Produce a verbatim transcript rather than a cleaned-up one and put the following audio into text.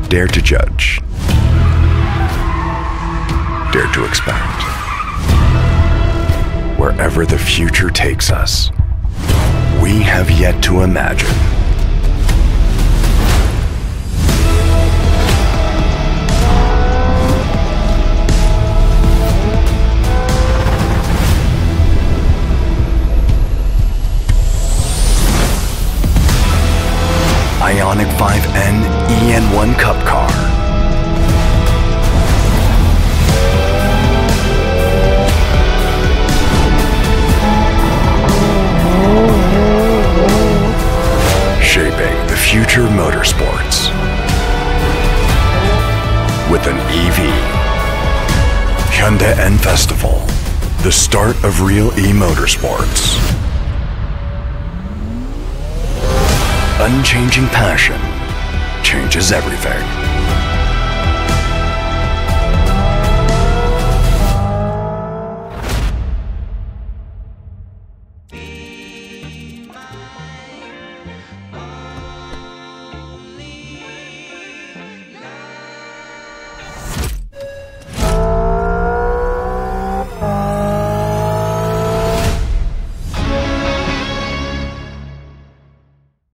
Dare to judge. Dare to expect. Wherever the future takes us, we have yet to imagine. IONIQ five N E N one Cupcar. Shaping the future motorsports with an E V. Hyundain Festival, the start of real e-motorsports. Unchanging passion changes everything.